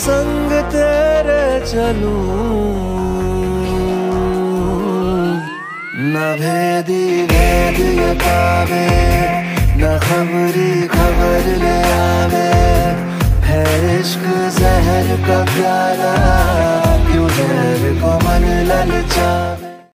संग तेरे चलूं, न भेदी भेद ये पावे, न खबरी खबर ले आवे। है इश्क जहर का प्याला, क्यों जहर को मन ललचावे।